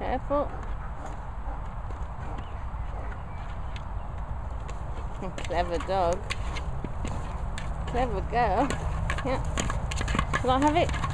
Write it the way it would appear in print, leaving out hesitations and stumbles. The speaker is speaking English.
Careful. Clever dog. Clever girl. Yeah. Can I have it?